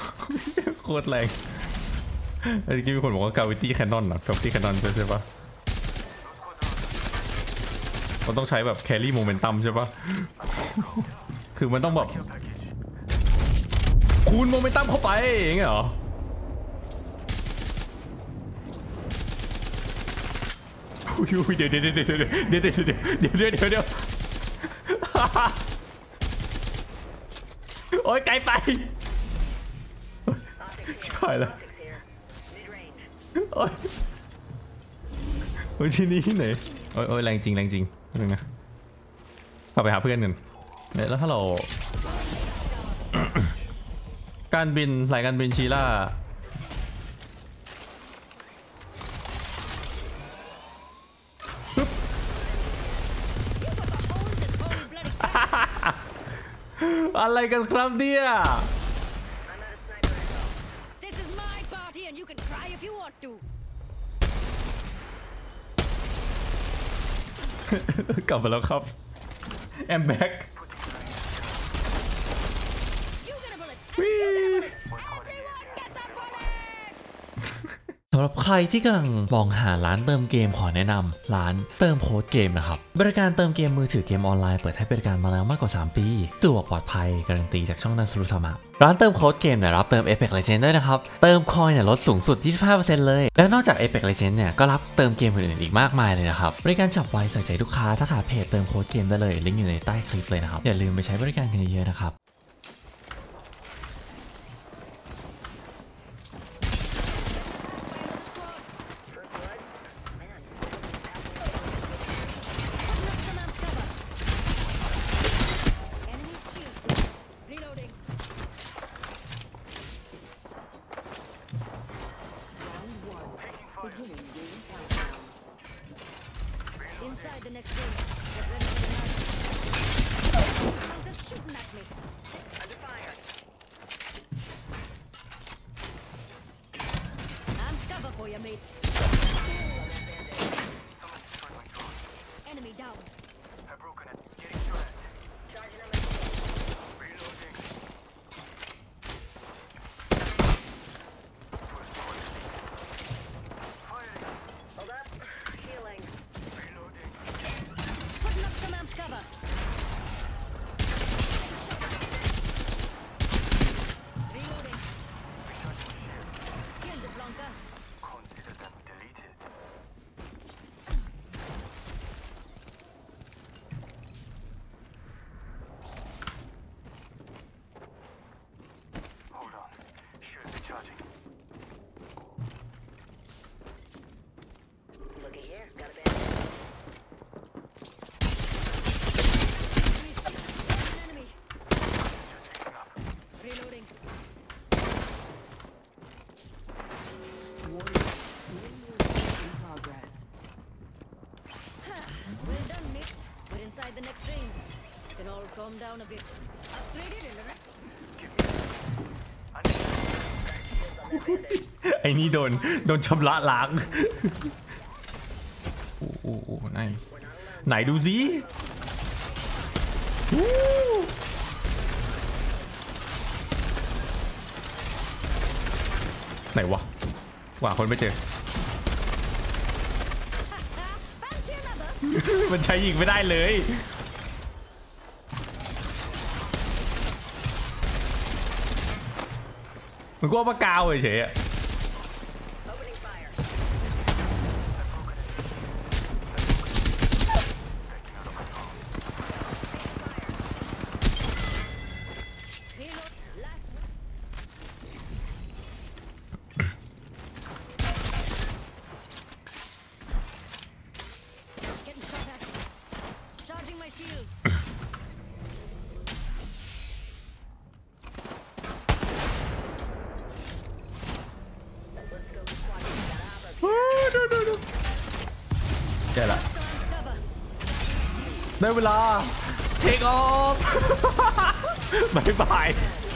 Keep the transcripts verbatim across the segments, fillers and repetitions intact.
โคตรแรงเมื่อกี้มีคนบอกว่า gravity cannon นะ gravity cannon ใช่ปะมันต้องใช้แบบ carry momentum ใช่ปะคือมันต้องแบบคูณ momentum เข้าไปอย่างเงี้ยเหรอเดี๋ยวเดี๋ยวเดี๋ยวเดี๋ยวเดี๋ยวเดี๋ยวเดี๋ยวเดี๋ยวเดี๋ยวเดี๋ยวโอ๊ยไกลไปชิบหายแล้วโอ๊ยโอ๊ยที่นี่ที่ไหนโอ๊ยโอ๊ยแรงจริงแรงจริงนึงนะเข้าไปหาเพื่อนกันแล้วถ้าเราการบินสายการบินชีล่าอะไรกันครับเนี่ยกลับมาแล้วครับแอมแบ็กสำหรับใครที่กำลังมองหาร้านเติมเกมขอแนะนำร้านเติมโค้ดเกมนะครับบริการเติมเกมมือถือเกมออนไลน์เปิดให้บริการมาแล้วมากกว่าสามปีสะดวกปลอดภัยการันตีจากช่องนันสรุสามะร้านเติมโค้ดเกมเนี่ยรับเติม Apex Legends ด้วยนะครับเติมคอยเนี่ยลดสูงสุด ยี่สิบห้าเปอร์เซ็นต์ เลยและนอกจาก Apex Legends เนี่ยก็รับเติมเกมอื่นๆอีกมากมายเลยนะครับบริการฉับไวใส่ใจลูกค้าถ้าขาเพจเติมโค้ดเกมได้เลยลิงก์อยู่ในใต้คลิปเลยนะครับอย่าลืมไปใช้บริการกันเยอะๆนะครับ Inside the next ring. Get ready for the night. They're shooting at me. Under fire. I'm cover for you, mates. Enemy down. I've broken it. Getting to it. Charging on the Reloading. Firing. Hold up. Healing. Reloading. Putting up some amp cover. Reloading. Killed the Blanca. Consider them deleted. Hold on. Shield recharging. Looky here. Got a bad enemy. Picking up. Reloading. In progress. Well done, mates. We're inside the next ring. Can all calm down a bit. Upgraded and erect. ไอ้นี่โดนโดนชำระล้างโอ้โหโอ้โหไหนไหนดูสิไหนวะว่าคนไม่เจอ Fancy another? มันใช้ยิงไม่ได้เลยมันก็ว่าปากกาวเฉยๆอะ Opening fire. Reload. Last one. Getting shot at. Charging my shields. Let's go squad. Got armor. ใช่ละ Some cover. ได้เวลาเทคออฟ บายบาย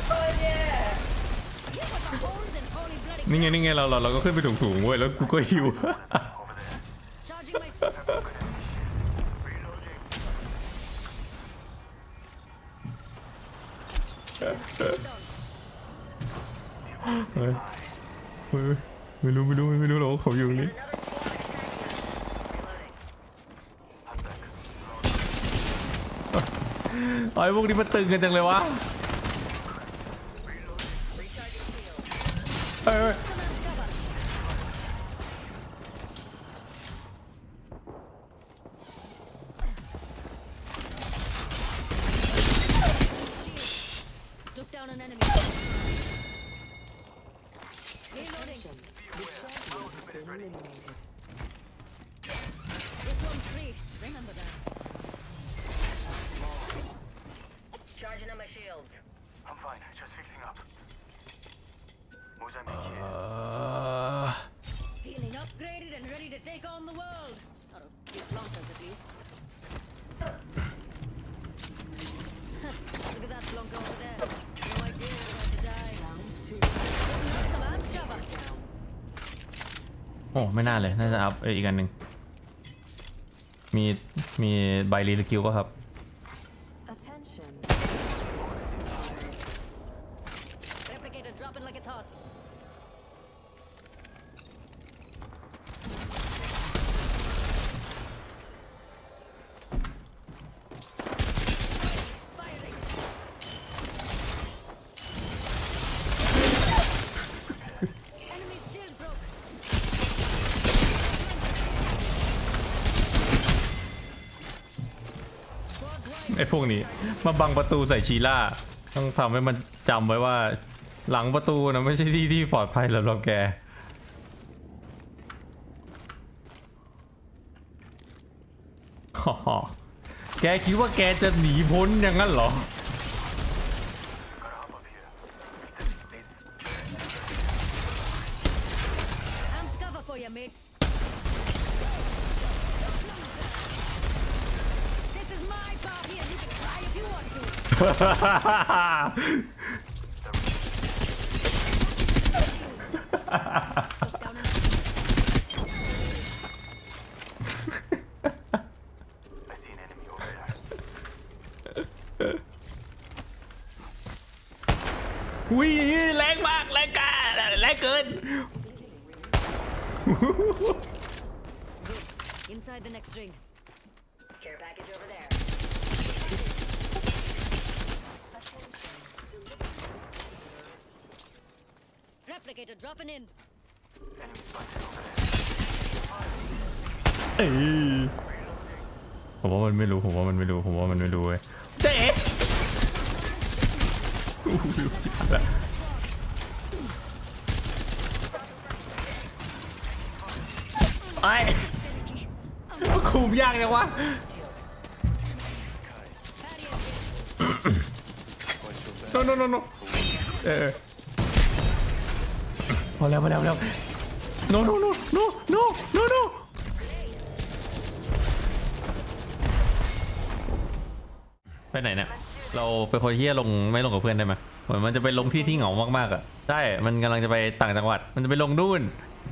You got the holes in holy bloody. นี่ไงนี่ไงเราเราเราก็ขึ้นไปถุงๆเว้ยแล้วกูก็หิว Charging my. Reloading. Done. เฮ้ยเฮ้ยไม่รู้ไม่รู้ไม่รู้หรอกว่าเขาอยู่นี่ ไอ้พวกนี้มันตึงกันจังเลยวะเฮ้ย Took down an enemy. Reloading. Been eliminated. This one's free. Remember that. Charging on my shields. I'm fine, just fixing up. Mozambique เอ here. อ Feeling upgraded and ready to take on the world. Or a few flunkers at least. Look at that flunk over there. No idea they're about to die. Round two. Some arms cover. โอ้ไม่น่าเลยน่าจะอัพเอ้ยอีกอันหนึ่งมีมีใบรีสกิลป่ะครับ Attention. Replicator dropping like it's hot. Firing. Enemy shield broke. ไอ้พวกนี้มาบังประตูใส่ชีล่าต้องทำให้มันจำไว้ว่าหลังประตูนะไม่ใช่ที่ที่ปลอดภัยสำหรับแกฮ่าแกคิดว่าแกจะหนีพ้นอย่างนั้นเหรอ Gotta hop up here. Please. Amped cover for you, mates. This is my party and you can cry if you want to. Took down an I see an enemy over there. อุ้ยแรงมากแรงกันแรงเกิน Inside the next ring. Care package over there. Replicator dropping in. Enemy spotted over there. เอ้ยผมว่ามันไม่รู้ผมว่ามันไม่รู้ผมว่ามันไม่รู้เว้ยเจ๊ไอ้คุมยากจังวะ โนโนโนโนเออพอแล้วพอแล้วพอแล้วโนโนโนโนโนโนโนไปไหนเนี่ยเราไปคนเฮียลงไม่ลงกับเพื่อนได้ไหมเหมือนมันจะไปลงที่ที่เหงามากๆอ่ะใช่มันกำลังจะไปต่างจังหวัดมันจะไปลงนู่น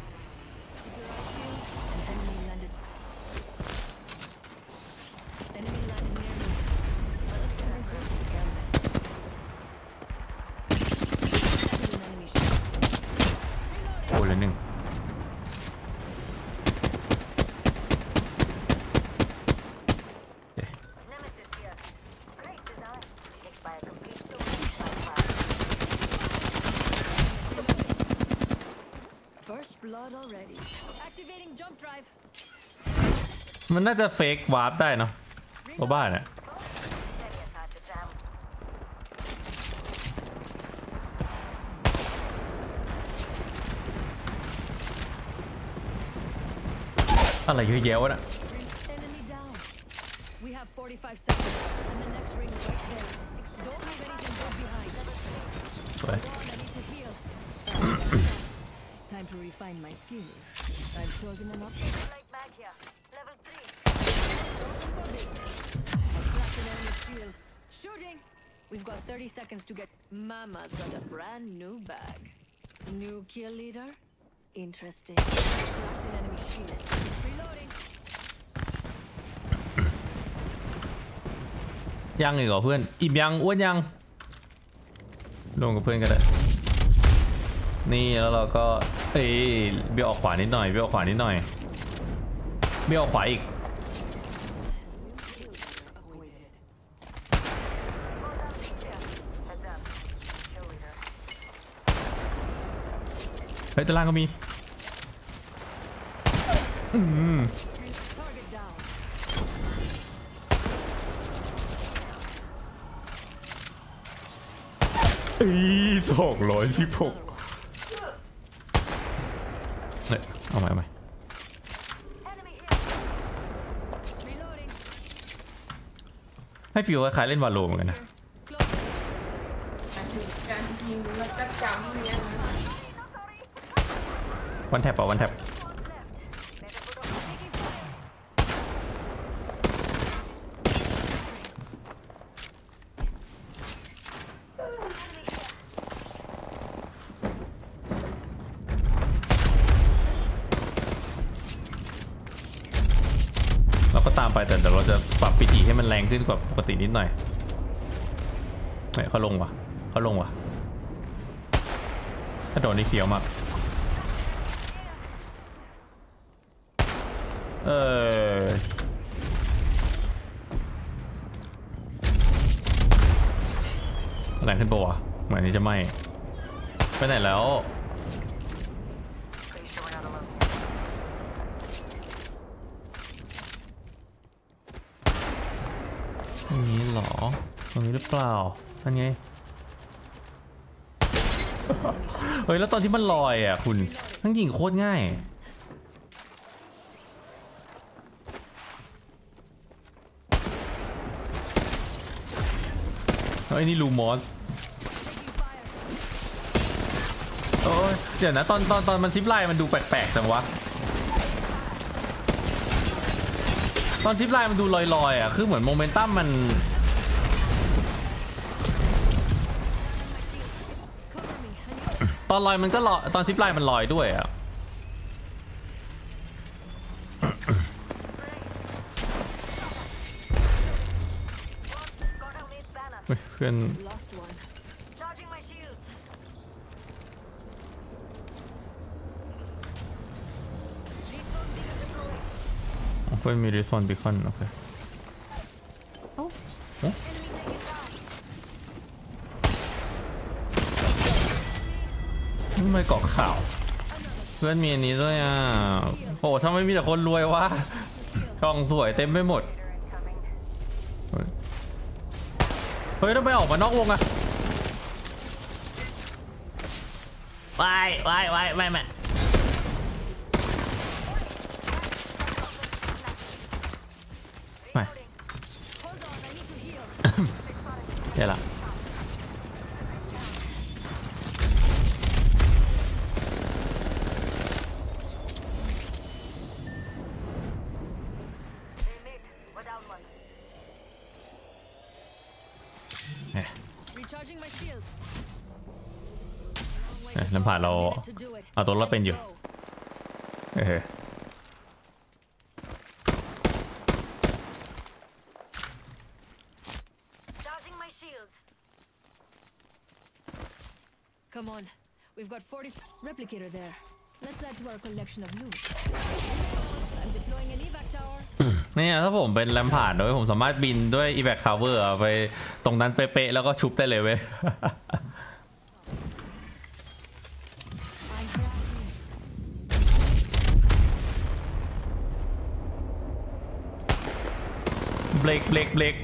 Enemy landed near me. Let us can resist again. An enemy shot. โอ้เลยหนึ่ง Nemesis here. Great design. Expired complete to First blood already. Activating jump drive. มันน่าจะเฟกวาร์ปได้เนาะตัวบ้านอ่ะ Very hard to jam. อะไรเยอะแยะวะน่ะ Enemy down. We have forty-five seconds, and the next ring is right there. Don't leave anything go behind. สวย Ready to heal. Time to refine my skills. I've chosen an option. Light mag here. Level three. Cracked an enemy shield. Shooting. We've got thirty seconds to get. Mama's got a brand new bag. New kill leader. Interesting. Cracked an enemy shield. Reloading. ยังอีกเหรอเพื่อนอิ่มยังอ้วนยังลงกับเพื่อนก็ได้นี่แล้วเราก็เอ้ยเบี้ยวออกขวานิดหน่อยเบี้ยวออกขวานิดหน่อยเบี้ยวออกขวาอีก Heads up. Kill leader. เฮ้ยตารางก็มีอืม Target down. อีสองร้อยสิบหกเฮ้ยเอาใหม่เอาใหม่ Enemy here. Reloading. ให้ฟิวคล้ายๆเล่นวาโลเหมือนกันนะ Close. การยิงแล้วก็จำเนี่ยนะวันแท็บป่ะวันแท็บ Taking fire. เราก็ตามไปแต่เดี๋ยวเราจะปรับปีจีให้มันแรงขึ้นกว่าปกตินิดหน่อยเฮ้ยเขาลงว่ะเขาลงว่ะถ้าโดนนี่เขียวมากเออแรงขึ้นปะวะเหมือนนี้จะไหม่ไปไหนแล้ว Pretty sure we're not alone. ตรงนี้เหรอตรงนี้หรือเปล่านั่นไง เฮ้ยแล้วตอนที่มันลอยอ่ะคุณทั้งยิงโคตรง่ายเฮ้ยนี่ลูมอส Taking fire. โอ้ยเดี๋ยวนะตอนตอนตอนมันซิปไลน์มันดูแปลกๆจังวะตอนซิปไลน์มันดูลอยๆอ่ะคือเหมือนโมเมนตัมมัน Cover me. I need ตอนลอยมันก็ลอยตอนซิปไลน์มันลอยด้วยอ่ะ Go down needs banner. เฮ้ยเพื่อน lost one. Charging my shields. เพื่อนมีรีสปอนบิคอนโอเค Enemy taken down. ทำไมเกาะข่าว เพื่อนมีอันนี้ด้วยอ่ะโอ้ทำไมมีแต่คนรวยวะกล่องสวยเต็มไปหมด Leader incoming. เฮ้ยเฮ้ยทำไมออกมานอกวงอะวายวายวายไม่ไม่ไม่ Hold on. I need to heal. เดี๋ยวละ Hey mate, we're down one. เฮ้ย Recharging my shields. เฮ้ยลำผ่านเรา Minute to do it. เอาตัวรอดเป็นอยู่ Let's go. เออ Charging my shields. Come on. We've got forty replicator there. Let's add to our collection of loot. I'm deploying an evac tower. เนี่ยถ้าผมเป็นแลมผ่านด้วยผมสามารถบินด้วย evac cover อะไปตรงนั้นเป๊ะๆแล้วก็ชุบได้เลยเว้ย I have you. เบรกเบรกเบรก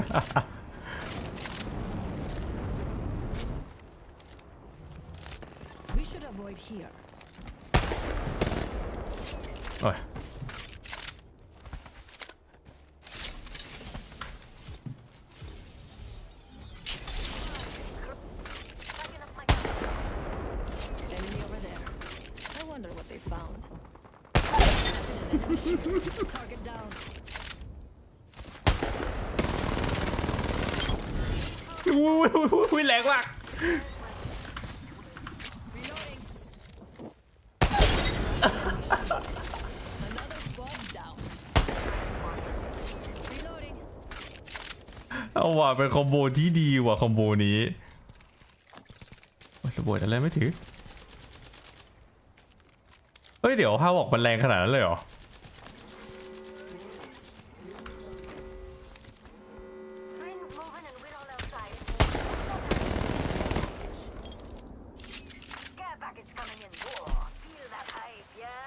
We should avoid here. โอ้ย Backing up my cover. Enemy over there. I wonder what they found. Target down. อุ้ยอุ้ยอุ้ยแรงมาก Reloading. Another squad down. Reloading. เอาว่ะเป็นคอมโบที่ดีว่ะคอมโบนี้โอ้ยระเบิดอะไรไม่ถือเฮ้ยเดี๋ยวห้าบอกมันแรงขนาดนั้นเลยเหรอ Rings moving and we're on outside. Care package coming in. Whoa, feel that hype, yeah?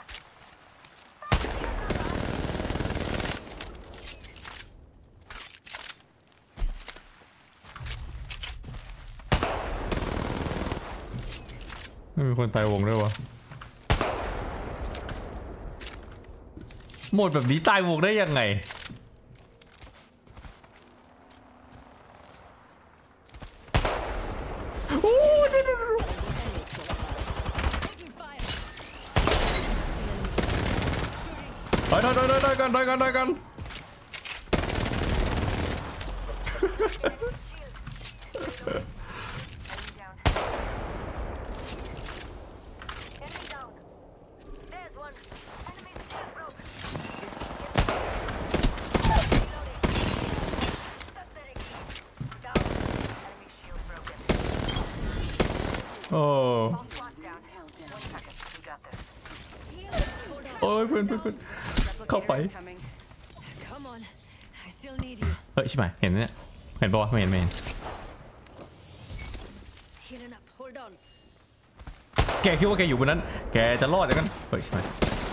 ไม่มีคนตายวงด้วยวะหมดแบบนี้ตายวงได้ยังไงโอ้ดูดูดู Taking fire. ถอยถอยถอยถอยกันถอยกันถอยกัน Enemy down. There's one. Enemy shield broke. Reloading. Pathetic. Down. Enemy shield broken. โอ้ All squads down. One second. We got this. โอ้ยเพื่อนเพื่อนเพื่อนเข้าไป Come on. I still need you. เฮ้ยใช่ไหมเห็นเนี่ยเห็นปะวะไม่เห็นไม่เห็น Healing up. Hold on. แกคิดว่าแกอยู่บนนั้นแกจะรอดอย่างนั้นเฮ้ยใช่ไหม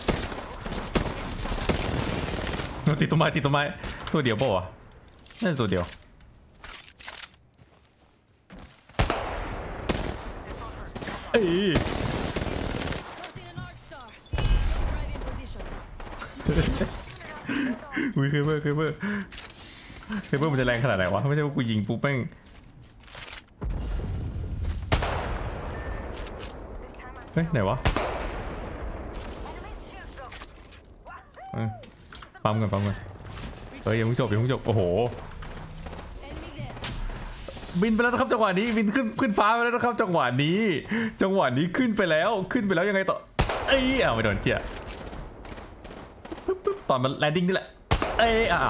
ติดต้นไม้ติดต้นไม้ตัวเดียวปะวะน่าจะตัวเดียวเอ้ย Tossing an arc star. Don't drive in position. อุ้ยเคเบิลเคเบิลเคเบิลมันจะแรงขนาดไหนวะไม่ใช่ว่ากูยิงปุ๊บแม่ง This time I'm เฮ้ยไหนวะ Enemy shield broke. เออปั๊มกันปั๊มกันเฮ้ยยังไม่จบยังไม่จบโอ้โห Enemy there. บินไปแล้วนะครับจังหวะนี้บินขึ้นขึ้นฟ้าไปแล้วนะครับจังหวะนี้ จังหวะนี้ขึ้นไปแล้วขึ้นไปแล้วยังไงต่อเอ้ยอ้าวไม่โดนเชี่ยปึ๊บปึ๊บตอนมันแลนดิ้งนี่แหละเอ้ยอ้าว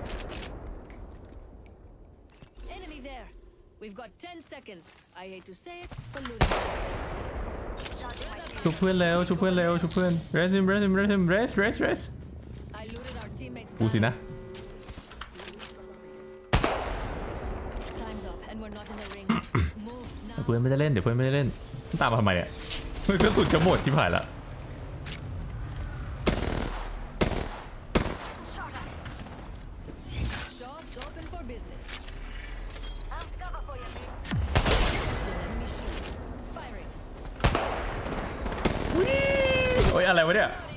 Enemy there. We've got ten seconds. I hate to say it, but looting. ชุบเพื่อนแล้วชุบเพื่อนแล้วชุบเพื่อน rest him rest him rest him rest rest rest I looted our teammates' กูสิ gun. นะ Time's up, and we're not in the ring. Move เพื่อน now. ไม่ได้เล่นเดี๋ยวเพื่อนไม่ได้เล่นตามมาทำไมเนี่ยเพื่อนกระสุนจะหมดที่ผ่านละ Shops open for business. I'm cover for you, mates. Enemy shield. Firing. วิ่งโอ้ยอะไรวะเนี่ย Loading.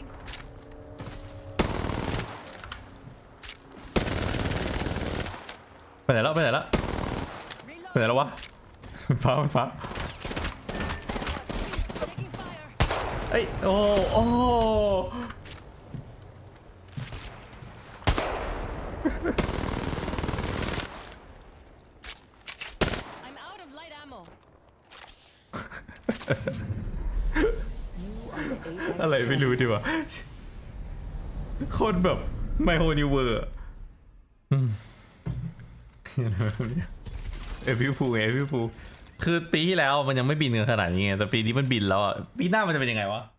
ไปไหนแล้วไปไหนแล้วไปไหน Reload. แล้ววะฟ้ามันฟ้า Taking fire. เอ้ยโอ้โอ้ I'm out of light ammo. อะไรไม่รู้ดีวะคนแบบไมโฮนิเวอร์เอพิฟูไงเอพิฟูคือปีที่แล้วมันยังไม่บินกันขนาดนี้ไงแต่ปีนี้มันบินแล้วอ่ะปีหน้ามันจะเป็นยังไงวะ